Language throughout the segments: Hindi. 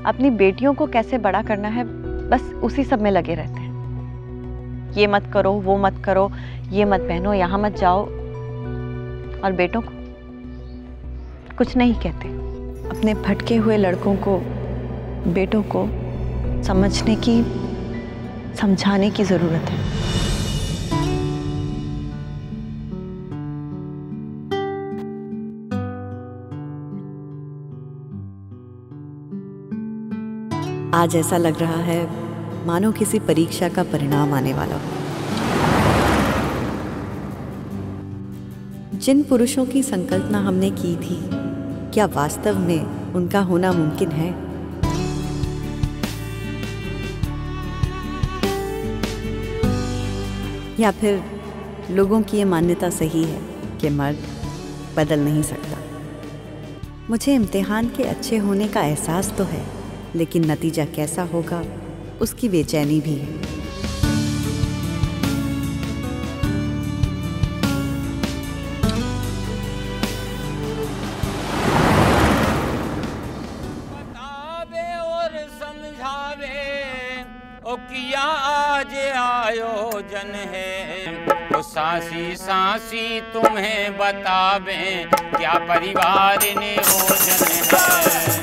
अपनी बेटियों को कैसे बड़ा करना है, बस उसी सब में लगे रहते हैं। ये मत करो, वो मत करो, ये मत पहनो, यहाँ मत जाओ, और बेटों को कुछ नहीं कहते। अपने भटके हुए लड़कों को, बेटों को समझने की, समझाने की जरूरत है। आज ऐसा लग रहा है मानो किसी परीक्षा का परिणाम आने वाला हो। जिन पुरुषों की संकल्पना हमने की थी, क्या वास्तव में उनका होना मुमकिन है? या फिर लोगों की ये मान्यता सही है कि मर्द बदल नहीं सकता? मुझे इम्तिहान के अच्छे होने का एहसास तो है, लेकिन नतीजा कैसा होगा उसकी बेचैनी भी है। बतावे और समझावे ओ किया आज आयोजन है, तो सासी सासी तुम्हें बतावे क्या परिवार नियोजन है।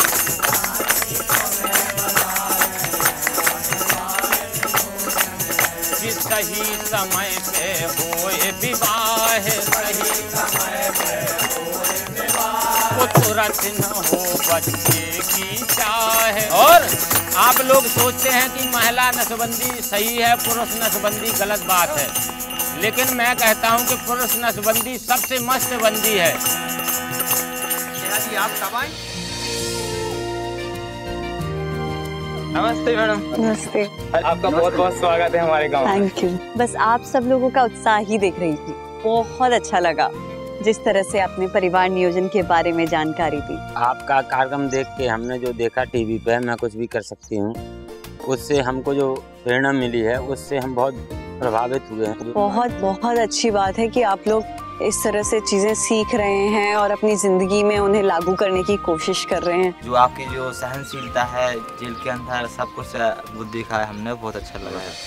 सही समय पे होए विवाह, सही समय पे होए विवाह, वो तुरंत न हो बच्चे की चाह। और आप लोग सोचते हैं कि महिला नसबंदी सही है, पुरुष नसबंदी गलत बात है, लेकिन मैं कहता हूं कि पुरुष नसबंदी सबसे मस्त बंदी है। आप कब आए? नमस्ते मैडम। नमस्ते। आपका बहुत बहुत स्वागत है हमारे गांव में। Thank you. बस आप सब लोगों का उत्साह ही देख रही थी, बहुत अच्छा लगा जिस तरह से आपने परिवार नियोजन के बारे में जानकारी दी। आपका कार्यक्रम देख के हमने जो देखा टीवी पे, मैं कुछ भी कर सकती हूँ, उससे हमको जो प्रेरणा मिली है उससे हम बहुत प्रभावित हुए हैं। बहुत बहुत अच्छी बात है कि आप लोग इस तरह से चीजें सीख रहे हैं और अपनी जिंदगी में उन्हें लागू करने की कोशिश कर रहे हैं। जो आपकी जो सहनशीलता है जेल के अंदर सब कुछ वो देखा है हमने, बहुत अच्छा लगा है।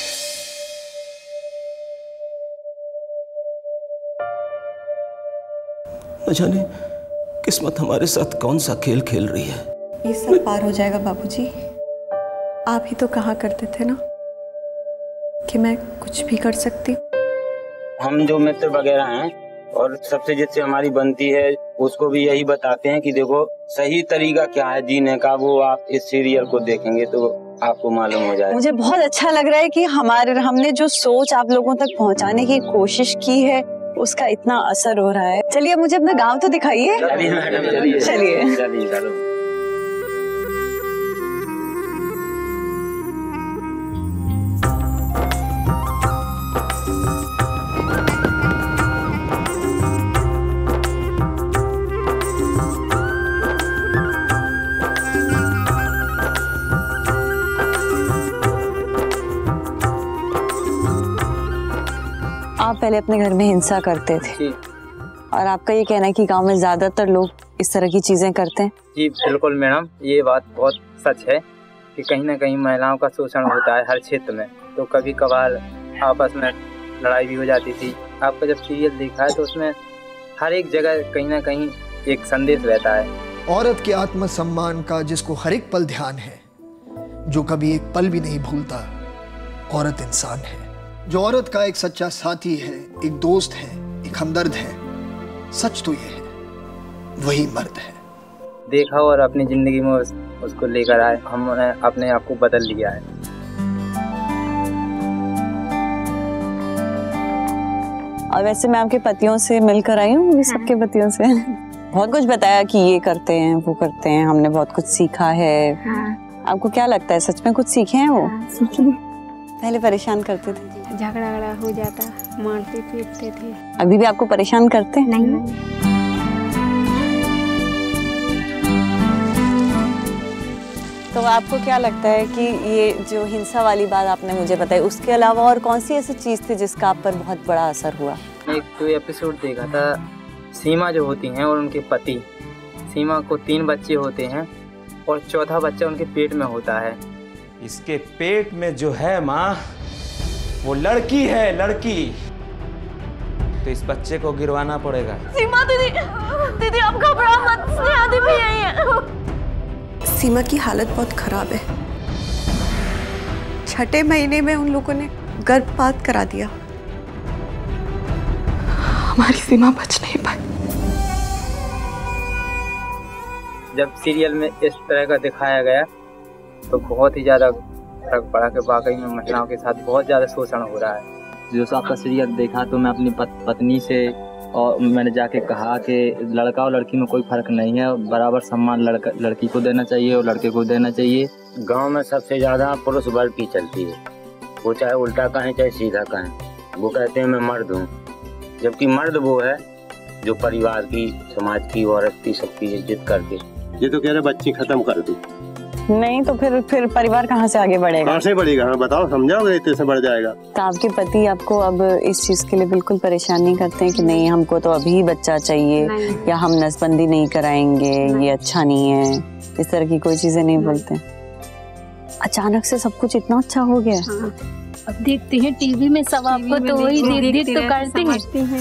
न जाने किस्मत हमारे साथ कौन सा खेल खेल रही है। ये सब पार हो जाएगा बाबूजी। आप ही तो कहा करते थे ना कि मैं कुछ भी कर सकती। हम जो मित्र वगैरह हैं और सबसे जिससे हमारी बनती है उसको भी यही बताते हैं कि देखो सही तरीका क्या है जीने का, वो आप इस सीरियल को देखेंगे तो आपको मालूम हो जाएगा। मुझे बहुत अच्छा लग रहा है कि हमने जो सोच आप लोगों तक पहुंचाने की कोशिश की है उसका इतना असर हो रहा है। चलिए मुझे अपना गांव तो दिखाइए। चलिए मैडम, चलिए चलिए चलिए चलो। आप पहले अपने घर में हिंसा करते थे और आपका ये कहना है कि गांव में ज्यादातर लोग इस तरह की चीजें करते हैं। जी बिल्कुल मैडम, ये बात बहुत सच है कि कहीं ना कहीं महिलाओं का शोषण होता है हर क्षेत्र में। तो कभी कभार आपस में लड़ाई भी हो जाती थी। आपका जब सीरियल देखा है तो उसमें हर एक जगह कहीं ना कहीं एक संदेश रहता है। औरत के आत्मसम्मान का जिसको हर एक पल ध्यान है, जो कभी एक पल भी नहीं भूलता, औरत इंसान है। जो औरत का एक सच्चा साथी है, एक दोस्त है, एक हमदर्द है, सच तो ये है, वही मर्द है। देखा और अपनी जिंदगी में उसको लेकर आए, हमने अपने आप को बदल लिया है। और वैसे मैं आपके पतियों से मिलकर आई हूँ, सबके पतियों से बहुत कुछ बताया कि ये करते हैं वो करते हैं, हमने बहुत कुछ सीखा है। आपको क्या लगता है सच में कुछ सीखे हैं वो? पहले परेशान करते थे, झगड़ा हो जाता, मारते पीटते थे। अभी भी आपको परेशान करते हैं? नहीं। तो आपको क्या लगता है कि ये जो हिंसा वाली बात आपने मुझे बताई, उसके अलावा और कौन सी ऐसी चीज थी जिसका आप पर बहुत बड़ा असर हुआ? एक तो एपिसोड देखा था, सीमा जो होती हैं और उनके पति, सीमा को 3 बच्चे होते हैं और चौथा बच्चा उनके पेट में होता है। इसके पेट में जो है माँ, वो लड़की है, लड़की। तो इस बच्चे को गिरवाना पड़ेगा। सीमा दीदी, दीदी आप घबराओ मत, स्नेहा दी भी यही है। सीमा की हालत बहुत खराब है। 6ठे महीने में उन लोगों ने गर्भपात करा दिया। हमारी सीमा बच नहीं पाई। जब सीरियल में इस तरह का दिखाया गया तो बहुत ही ज़्यादा फर्क पड़ा कि वाकई में महिलाओं के साथ बहुत ज़्यादा शोषण हो रहा है। जो आपका सीरियल देखा तो मैं अपनी पत्नी से और मैंने जाके कहा कि लड़का और लड़की में कोई फर्क नहीं है, बराबर सम्मान लड़की को देना चाहिए और लड़के को देना चाहिए। गांव में सबसे ज़्यादा पुरुष वर्ग की चलती है, वो चाहे उल्टा कहें चाहे सीधा कहें। वो कहते हैं मैं मर्द हूँ, जबकि मर्द वो है जो परिवार की, समाज की, औरत की, सबकी इज्जत करके। ये तो कह रहे बच्ची खत्म कर दी। नहीं तो फिर परिवार कहाँ से आगे बढ़ेगा? कहाँ से बढ़ेगा? हाँ बताओ, समझाओगे इतने से बढ़ जाएगा। तो आपके पति आपको अब इस चीज के लिए बिल्कुल परेशान नहीं करते हैं कि नहीं हमको तो अभी बच्चा चाहिए या हम नसबंदी नहीं कराएंगे, ये अच्छा नहीं है, इस तरह की कोई चीजें नहीं बोलते? अचानक से सब कुछ इतना अच्छा हो गया। अब देखते हैं टीवी में सब आपको तो वही देख तो करते हैं।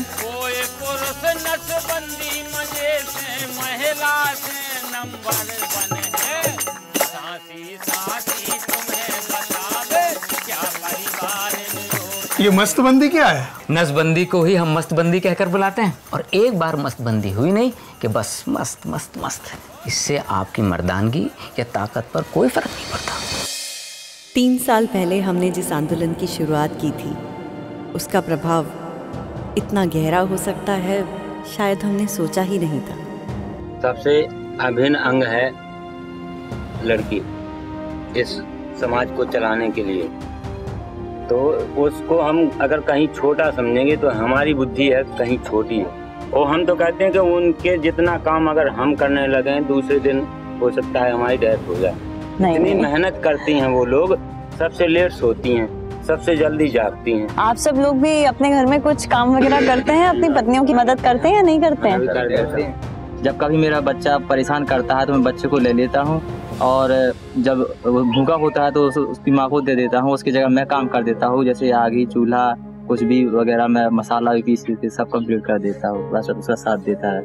ये मस्तबंदी क्या है? नसबंदी को ही हम मस्तबंदी कहकर बुलाते हैं। और एक बार मस्तबंदी हुई नहीं कि बस मस्त मस्त मस्त। इससे आपकी मर्दानगी या ताकत पर कोई फर्क नहीं पड़ता। 3 साल पहले हमने जिस आंदोलन की शुरुआत की थी, उसका प्रभाव इतना गहरा हो सकता है शायद हमने सोचा ही नहीं था। सबसे अभिन्न अंग है लड़की इस समाज को चलाने के लिए। तो उसको हम अगर कहीं छोटा समझेंगे तो हमारी बुद्धि है कहीं छोटी है। और हम तो कहते हैं कि उनके जितना काम अगर हम करने लगे दूसरे दिन हो सकता है हमारी डेथ हो जाए। इतनी मेहनत करती हैं वो लोग, सबसे लेट सोती हैं, सबसे जल्दी जागती हैं। आप सब लोग भी अपने घर में कुछ काम वगैरह करते हैं, अपनी पत्नियों की मदद करते हैं या नहीं करते हैं? करते हैं। जब कभी मेरा बच्चा परेशान करता है तो मैं बच्चे को ले लेता हूँ, और जब भूखा होता है तो उसकी माँ को दे देता हूँ, उसकी जगह मैं काम कर देता हूँ। जैसे आगी, चूल्हा, कुछ भी वगैरह, मैं मसाला भी पीस के सब कंप्लीट कर देता हूँ, बस उसका साथ देता है।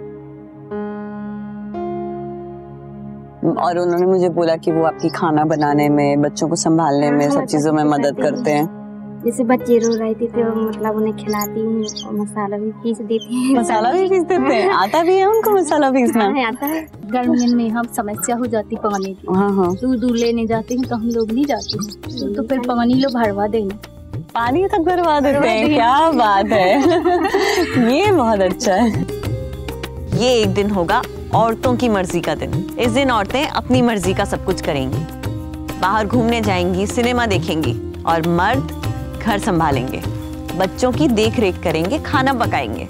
और उन्होंने मुझे बोला कि वो आपकी खाना बनाने में, बच्चों को संभालने में, सब चीजों में मदद करते हैं। जैसे बच्चे रो रहे थे तो मतलब उन्हें खिलाती हैं और मसाला भी पीस देती हैं। मसाला भी पीस देते हैं? आता भी है उनको मसाला पीसना? आता है। गर्मियों में हम समस्या हो जाती पानी की, दूर लेने जाते हैं तो हम लोग नहीं जाते हैं, तो फिर पानी लोग भरवा देंगे, पानी तक भरवा देते हैं। क्या बात है, ये बहुत अच्छा है। ये एक दिन होगा औरतों की मर्जी का दिन। इस दिन औरतें अपनी मर्जी का सब कुछ करेंगी, बाहर घूमने जाएंगी, सिनेमा देखेंगी, और मर्द घर संभालेंगे, बच्चों की देख रेख करेंगे, खाना पकाएंगे।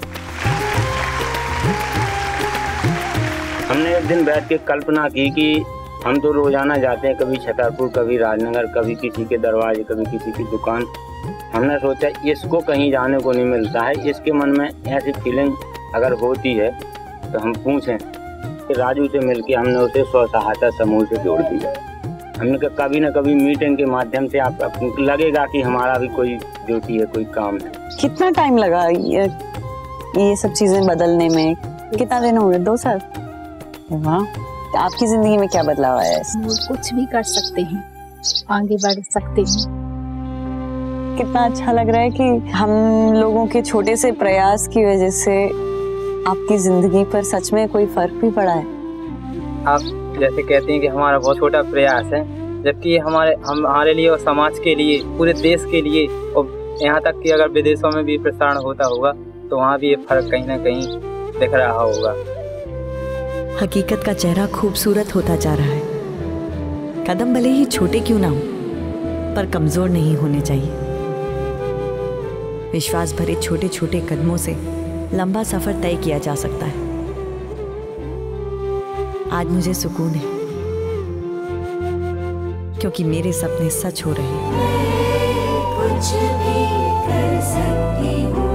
हमने एक दिन बैठ के कल्पना की कि हम तो रोजाना जाते हैं, कभी छतरपुर, कभी राजनगर, कभी किसी के दरवाजे, कभी किसी की दुकान। हमने सोचा इसको कहीं जाने को नहीं मिलता है, इसके मन में ऐसी फीलिंग अगर होती है तो हम पूछें। राजू से मिलके हमने उसे स्व सहायता समूह से जोड़ दिया। हमने कहा कभी न कभी मीटिंग के माध्यम से आपको लगेगा कि हमारा भी कोई ड्यूटी है, कोई काम है। कितना टाइम लगा ये सब चीजें बदलने में? कितना दिन हो गए? 2 साल? वाह, तो आपकी जिंदगी में क्या बदलाव आया है? कुछ भी कर सकते हैं, आगे बढ़ सकते हैं। कितना अच्छा लग रहा है कि हम लोगों के छोटे से प्रयास की वजह से आपकी जिंदगी पर सच में कोई फर्क भी पड़ा है। आप जैसे कहते हैं कि हमारा बहुत छोटा प्रयास है, जबकि हमारे लिए और समाज के लिए, पूरे देश के लिए, और यहाँ तक कि अगर विदेशों में भी प्रसारण होता होगा तो वहाँ भी ये फर्क कहीं ना कहीं दिख रहा होगा। हकीकत का चेहरा खूबसूरत होता जा रहा है। कदम भले ही छोटे क्यों ना हो, पर कमजोर नहीं होने चाहिए। विश्वास भरे छोटे छोटे कदमों से लंबा सफर तय किया जा सकता है। आज मुझे सुकून है क्योंकि मेरे सपने सच हो रहे हैं। कुछ भी कर सकती हूँ।